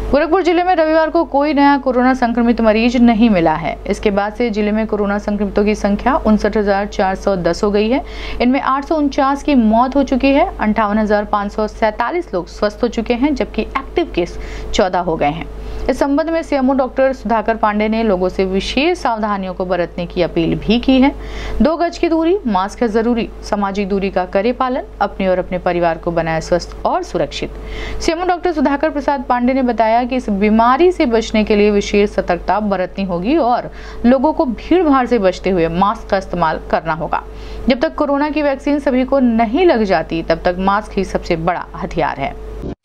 गोरखपुर जिले में रविवार को कोई नया कोरोना संक्रमित मरीज नहीं मिला है। इसके बाद से जिले में कोरोना संक्रमितों की संख्या 59,410 हो गई है। इनमें 849 की मौत हो चुकी है। 58,547 लोग स्वस्थ हो चुके हैं, जबकि एक्टिव केस 14 हो गए हैं। इस संबंध में सीएमओ डॉक्टर सुधाकर पांडे ने लोगों से विशेष सावधानियों को बरतने की अपील भी की है। 2 गज की दूरी, मास्क है जरूरी, सामाजिक दूरी का करे पालन, अपने और अपने परिवार को बनाए स्वस्थ और सुरक्षित। सीएमओ डॉक्टर सुधाकर प्रसाद पांडे ने बताया कि इस बीमारी से बचने के लिए विशेष सतर्कता बरतनी होगी और लोगों को भीड़ भाड़ से बचते हुए मास्क का इस्तेमाल करना होगा। जब तक कोरोना की वैक्सीन सभी को नहीं लग जाती, तब तक मास्क ही सबसे बड़ा हथियार है।